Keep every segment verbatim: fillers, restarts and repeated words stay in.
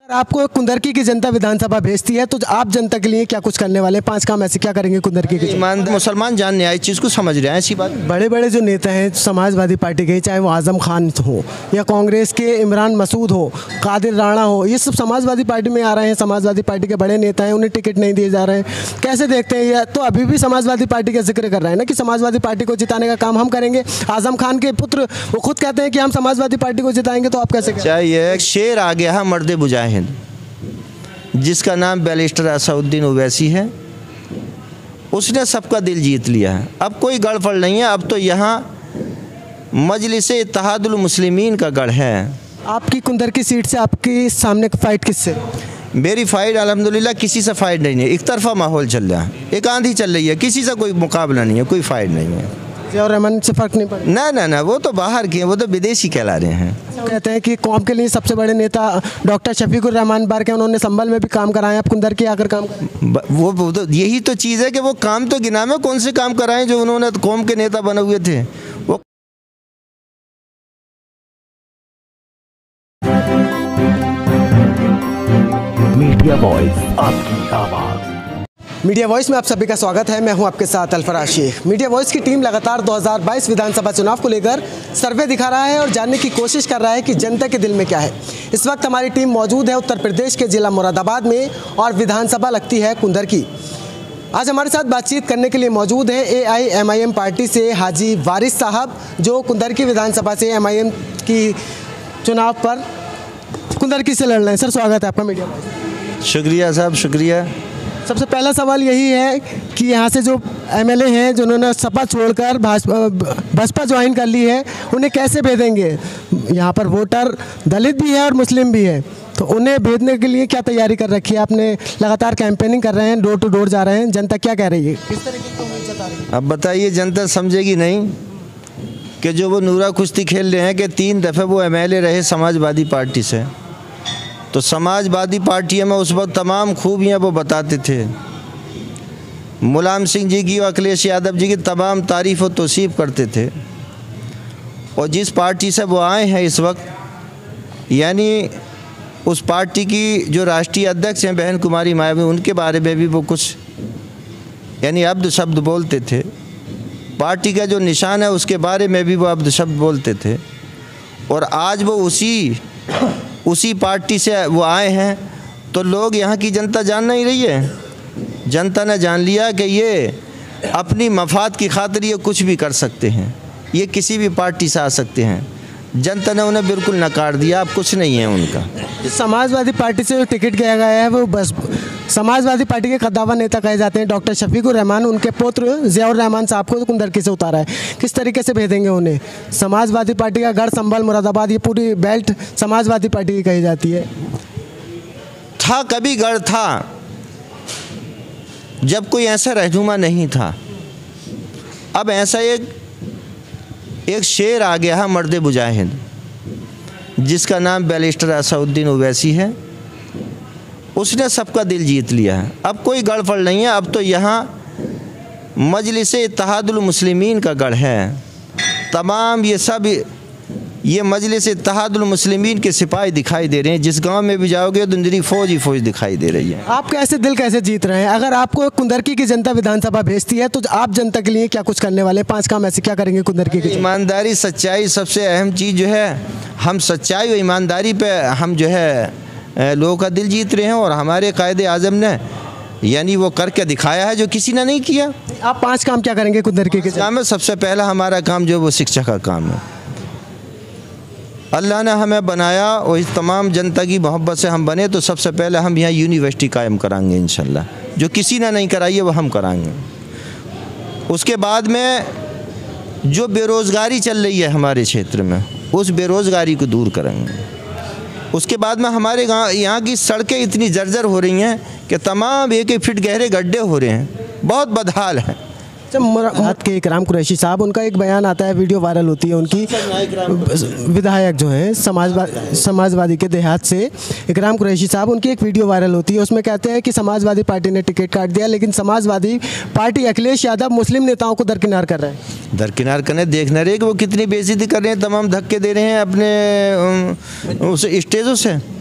आपको कुंदरकी की जनता विधानसभा भेजती है तो आप जनता के लिए क्या कुछ करने वाले हैं? पांच काम ऐसे क्या करेंगे कुंदरकी के? ईमानदार मुसलमान जानने आए चीज़ को समझ रहे हैं, ऐसी बात। बड़े बड़े जो नेता हैं समाजवादी पार्टी के, चाहे वो आजम खान हो या कांग्रेस के इमरान मसूद हो, कादिर राणा हो, ये सब समाजवादी पार्टी में आ रहे हैं। समाजवादी पार्टी के बड़े नेता हैं, उन्हें टिकट नहीं दिए जा रहे हैं। कैसे देखते हैं ये? तो अभी भी समाजवादी पार्टी का जिक्र कर रहे हैं ना कि समाजवादी पार्टी को जिताने का काम हम करेंगे। आजम खान के पुत्र वो खुद कहते हैं कि हम समाजवादी पार्टी को जिताएंगे, तो आप कैसे? चाहिए शेर आ गया है मर्द मुजाहिद, जिसका नाम बैरिस्टर असदुद्दीन ओवैसी है। उसने सबका दिल जीत लिया है। अब कोई गड़बड़ नहीं है। अब तो यहाँ मजलिस इत्तेहादुल मुस्लिमीन का गढ़ है। आपकी कुंदरकी सीट से आपकी सामने फाइट किससे? मेरी फाइट अल्हम्दुलिल्लाह किसी से फाइट नहीं है। एक तरफा माहौल चल रहा है, एक आंधी चल रही है, किसी से कोई मुकाबला नहीं है, कोई फाइट नहीं है। ज़ियाउर रहमान से फ़र्क नहीं पड़ा? ना ना ना, वो तो बाहर के हैं, वो तो विदेशी कहला रहे हैं। कहते हैं कि कौम के लिए सबसे बड़े नेता डॉक्टर शफीकुर रहमान बार के, उन्होंने संभल में भी काम कराए, आप कुंदरकी आकर काम ब- वो, वो तो यही तो चीज़ है कि वो काम तो गिना में कौन से काम कराएं जो उन्होंने कौम के नेता बने हुए थे। वो मीडिया वॉइस, आपकी आवाज़। मीडिया वॉइस में आप सभी का स्वागत है। मैं हूं आपके साथ अल्फराज शेख। मीडिया वॉइस की टीम लगातार दो हज़ार बाईस विधानसभा चुनाव को लेकर सर्वे दिखा रहा है और जानने की कोशिश कर रहा है कि जनता के दिल में क्या है। इस वक्त हमारी टीम मौजूद है उत्तर प्रदेश के जिला मुरादाबाद में और विधानसभा लगती है कुंदरकी। आज हमारे साथ बातचीत करने के लिए मौजूद है A I M I M party से हाजी वारिस साहब, जो कुंदरकी विधानसभा से एम आई एम की चुनाव पर कुंदरकी से लड़ रहे हैं। सर, स्वागत है आपका मीडिया वॉइस। शुक्रिया साहब, शुक्रिया। सबसे पहला सवाल यही है कि यहाँ से जो एम एल ए हैं जिन्होंने सपा छोड़कर भाजपा बसपा ज्वाइन कर ली है, उन्हें कैसे भेजेंगे? यहाँ पर वोटर दलित भी है और मुस्लिम भी है, तो उन्हें भेजने के लिए क्या तैयारी कर रखी है आपने? लगातार कैंपेनिंग कर रहे हैं, डोर टू डोर जा रहे हैं, जनता क्या कह रही है, किस तरीके की उम्मीद जता रही है? अब बताइए, जनता समझेगी नहीं कि जो वो नूरा कुश्ती खेल रहे हैं कि तीन दफ़े वो एम एल ए रहे समाजवादी पार्टी से, तो समाजवादी पार्टी में उस वक्त तमाम खूबियाँ वो बताते थे। मुलायम सिंह जी की और अखिलेश यादव जी की तमाम तारीफ़ और तौसीफ़ करते थे। और जिस पार्टी से वो आए हैं इस वक्त, यानी उस पार्टी की जो राष्ट्रीय अध्यक्ष हैं बहन कुमारी मायावती, उनके बारे में भी वो कुछ यानी अब्द शब्द बोलते थे। पार्टी का जो निशान है उसके बारे में भी वो अब्द शब्द बोलते थे। और आज वो उसी उसी पार्टी से वो आए हैं, तो लोग यहाँ की जनता जान नहीं रही है। जनता ने जान लिया कि ये अपनी मफाद की खातिर ये कुछ भी कर सकते हैं, ये किसी भी पार्टी से आ सकते हैं। जनता ने उन्हें बिल्कुल नकार दिया, अब कुछ नहीं है उनका। समाजवादी पार्टी से जो टिकट दिया गया है वो बस समाजवादी पार्टी के कद्दावर नेता कहे जाते हैं डॉक्टर शफीकुर रहमान, उनके पुत्र ज़ियाउर रहमान साहब को कुंदरकी से उतारा है। किस तरीके से भेजेंगे उन्हें? समाजवादी पार्टी का गढ़ संभल मुरादाबाद, ये पूरी बेल्ट समाजवादी पार्टी की कही जाती है। था कभी गढ़ था जब कोई ऐसा रहनुमा नहीं था। अब ऐसा एक एक शेर आ गया है मर्द मुजाहिद, जिसका नाम बैरिस्टर असदुद्दीन ओवैसी है। उसने सबका दिल जीत लिया है। अब कोई गड़बड़ नहीं है। अब तो यहाँ मजलिस इत्तेहादुल मुस्लिमीन का गढ़ है। तमाम ये सब ये मजलिस इत्तेहादुल मुस्लिमीन के सिपाही दिखाई दे रहे हैं। जिस गांव में भी जाओगे तो निरी फौज ही फौज दिखाई दे रही है। आप कैसे दिल कैसे जीत रहे हैं? अगर आपको कुंदरकी की जनता विधानसभा भेजती है तो आप जनता के लिए क्या कुछ करने वाले हैं? पांच काम ऐसे क्या करेंगे कुंदरकी की? ईमानदारी, सच्चाई सबसे अहम चीज़ जो है, हम सच्चाई और ईमानदारी पे हम जो है लोगों का दिल जीत रहे हैं। और हमारे कायदे आज़म ने यानी वो करके दिखाया है जो किसी ने नहीं किया। आप पाँच काम क्या करेंगे कुंदरकी के? काम है, सबसे पहला हमारा काम जो वो शिक्षा का काम है। अल्लाह ने हमें बनाया और इस तमाम जनता की मोहब्बत से हम बने, तो सबसे पहले हम यहाँ यूनिवर्सिटी कायम कराएंगे इंशाल्लाह। जो किसी ने नहीं कराई है वो हम कराएंगे। उसके बाद में जो बेरोज़गारी चल रही है हमारे क्षेत्र में, उस बेरोज़गारी को दूर करेंगे। उसके बाद में हमारे गाँव यहाँ की सड़कें इतनी जर्जर हो रही हैं कि तमाम एक एक फीट गहरे गड्ढे हो रहे हैं, बहुत बदहाल है। मुरादाबाद के इकराम कुरैशी साहब, उनका एक बयान आता है, वीडियो वायरल होती है उनकी, विधायक जो हैं समाजवादी समाजवादी के देहात से इकराम कुरैशी साहब, उनकी एक वीडियो वायरल होती है। उसमें कहते हैं कि समाजवादी पार्टी ने टिकट काट दिया, लेकिन समाजवादी पार्टी अखिलेश यादव मुस्लिम नेताओं को दरकिनार कर रहे हैं। दरकिनार करने देखना रहे कि वो कितनी बेइज्जती कर रहे हैं, तमाम धक्के दे रहे हैं अपने उस स्टेजों से।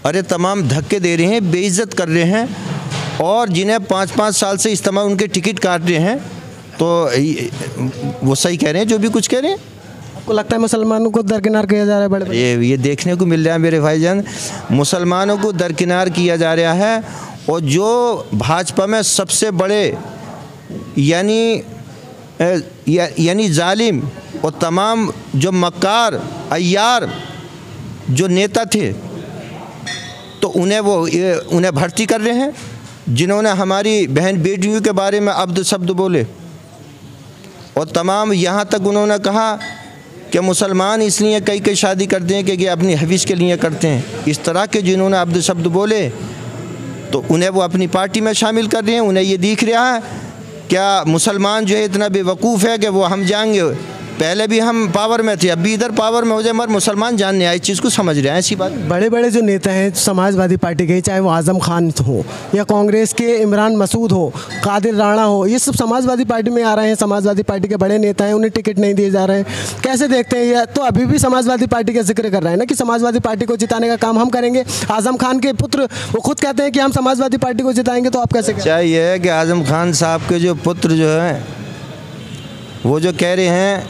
अरे तमाम धक्के दे रहे हैं, बेइज्जत कर रहे हैं, और जिन्हें पाँच पाँच साल से इस्तेमाल उनके टिकट काट रहे हैं। तो वो सही कह रहे हैं जो भी कुछ कह रहे हैं। आपको लगता है मुसलमानों को दरकिनार किया जा रहा है? बड़े बड़े ये ये देखने को मिल रहा है मेरे भाईजान, मुसलमानों को दरकिनार किया जा रहा है। और जो भाजपा में सबसे बड़े यानी या, यानी जालिम और तमाम जो मक्कार अय्यार जो नेता थे, तो उन्हें वो उन्हें भर्ती कर रहे हैं, जिन्होंने हमारी बहन बेटियों के बारे में अब्द शब्द बोले। और तमाम यहाँ तक उन्होंने कहा कि मुसलमान इसलिए कई कई शादी करते हैं कि ये अपनी हविश के लिए करते हैं। इस तरह के जिन्होंने अब्द शब्द बोले, तो उन्हें वो अपनी पार्टी में शामिल कर रहे हैं। उन्हें ये दिख रहा है क्या मुसलमान जो है इतना बेवकूफ़ है कि वो हम जाएंगे, पहले भी हम पावर में थे, अब भी इधर पावर में हो जाए, मगर मुसलमान जानने आए, इस चीज़ को समझ रहे हैं। ऐसी बात। बड़े बड़े जो नेता हैं समाजवादी पार्टी के, चाहे वो आज़म खान हो या कांग्रेस के इमरान मसूद हो, कादिर राणा हो, ये सब समाजवादी पार्टी में आ रहे हैं, समाजवादी पार्टी के बड़े नेता हैं, उन्हें टिकट नहीं दिए जा रहे हैं। कैसे देखते हैं ये? तो अभी भी समाजवादी पार्टी का जिक्र कर रहे हैं ना कि समाजवादी पार्टी को जिताने का काम हम करेंगे। आज़म खान के पुत्र वो खुद कहते हैं कि हम समाजवादी पार्टी को जिताएंगे, तो आप कैसे? चाहिए है कि आज़म खान साहब के जो पुत्र जो हैं वो जो कह रहे हैं,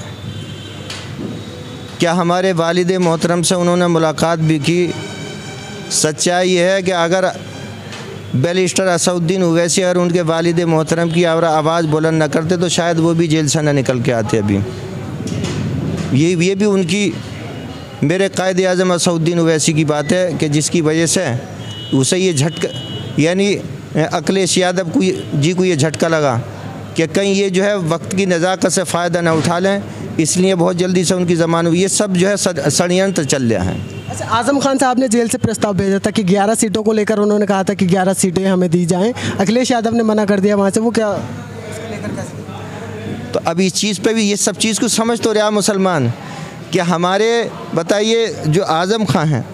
क्या हमारे वालिद मोहतरम से उन्होंने मुलाकात भी की। सच्चाई है कि अगर बैरिस्टर असदुद्दीन ओवैसी और उनके वालिद मोहतरम की आवाज़ बुलंद न करते तो शायद वो भी जेल से न निकल के आते। अभी ये ये भी उनकी मेरे कायद आज़म असदुद्दीन ओवैसी की बात है कि जिसकी वजह से उसे ये झटका, यानी अखिलेश यादव को जी को ये झटका लगा कि कहीं ये जो है वक्त की नज़ाकत से फ़ायदा न उठा लें, इसलिए बहुत जल्दी से उनकी ज़मानत। ये सब जो है षड्यंत्र चल रहा है। अच्छा, आज़म खान साहब ने जेल से प्रस्ताव भेजा था कि ग्यारह सीटों को लेकर, उन्होंने कहा था कि ग्यारह सीटें हमें दी जाएं। अखिलेश यादव ने मना कर दिया वहाँ से। वो क्या तो अब इस चीज़ पे भी ये सब चीज़ को समझ तो रहा मुसलमान कि हमारे बताइए जो आज़म खान हैं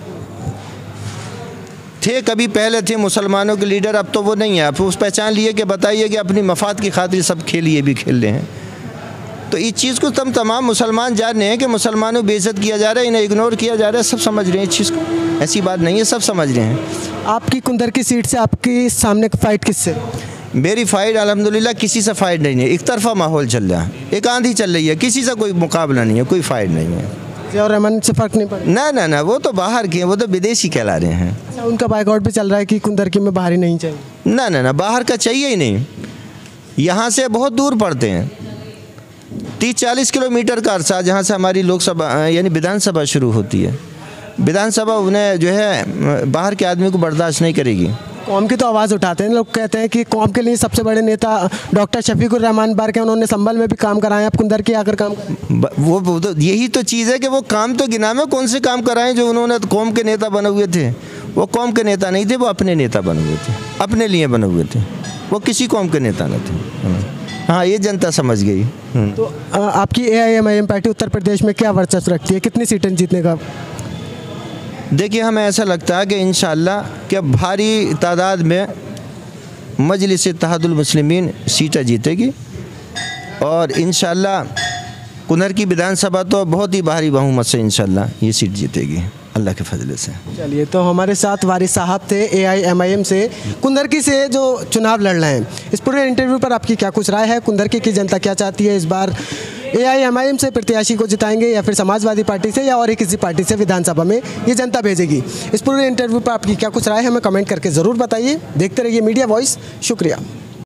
थे, कभी पहले थे मुसलमानों के लीडर, अब तो वो नहीं है। अब उस पहचान लिए कि बताइए कि अपनी मफाद की खातिर सब खेल ये भी खेल रहे हैं। तो इस चीज़ को तम तमाम मुसलमान जान रहे हैं कि मुसलमानों बेइज्जत किया जा रहा है, इन्हें इग्नोर किया जा रहा है, सब समझ रहे हैं इस चीज़ को। ऐसी बात नहीं है, सब समझ रहे हैं। आपकी कुंदर की सीट से आपकी सामने फाइट किससे? मेरी फाइट अल्हम्दुलिल्लाह किसी से फाइट नहीं है, एक तरफा माहौल चल रहा है, एक आंधी चल रही है, किसी से कोई मुकाबला नहीं है, कोई फाइट नहीं है। और रहमान से फ़र्क नहीं पड़ा? ना ना ना, वो तो बाहर के हैं, वो तो विदेशी कहला रहे हैं। अच्छा, उनका बाइकआउट भी चल रहा है कि कुंदरकी में बाहर ही नहीं चाहिए? ना ना ना, बाहर का चाहिए ही नहीं। यहाँ से बहुत दूर पड़ते हैं, तीस चालीस किलोमीटर का अरसा, जहाँ से हमारी लोकसभा यानी विधानसभा शुरू होती है। विधानसभा उन्हें जो है बाहर के आदमी को बर्दाश्त नहीं करेगी। कौम की तो आवाज़ उठाते हैं लोग, कहते हैं कि कौम के लिए सबसे बड़े नेता डॉक्टर शफीकुर रहमान बार के, उन्होंने संभल में भी काम कराए, आप कुंदर की आकर काम वो, वो तो यही तो चीज़ है कि वो काम तो गिना में कौन से काम कराएं जो उन्होंने तो कौम के नेता बने हुए थे। वो कौम के नेता नहीं थे, वो अपने नेता बने हुए थे, अपने लिए बने हुए थे, वो किसी कौम के नेता न थे। हाँ, ये जनता समझ गई। तो आपकी A I M I M party Uttar Pradesh में क्या वर्चस्व रखती है, कितनी सीटें जीतने का? देखिए, हमें ऐसा लगता है कि इंशाअल्लाह कि भारी तादाद में मजलिस इत्तेहादुल मुस्लिमीन सीटें जीतेगी, और इंशाअल्लाह कुनर की विधानसभा तो बहुत ही भारी बहुमत से इंशाअल्लाह ये सीट जीतेगी अल्लाह के फजले से। चलिए, तो हमारे साथ वारिस साहब थे ए आई एम आई एम से, कुंदरकी से जो चुनाव लड़ रहे हैं। इस पूरे इंटरव्यू पर आपकी क्या कुछ राय है? कुंदरकी की जनता क्या चाहती है? इस बार ए आई एम आई एम से प्रत्याशी को जिताएंगे या फिर समाजवादी पार्टी से या और ही किसी पार्टी से विधानसभा में ये जनता भेजेगी? इस पूरे इंटरव्यू पर आपकी क्या कुछ राय है, हमें कमेंट करके ज़रूर बताइए। देखते रहिए मीडिया वॉइस। शुक्रिया।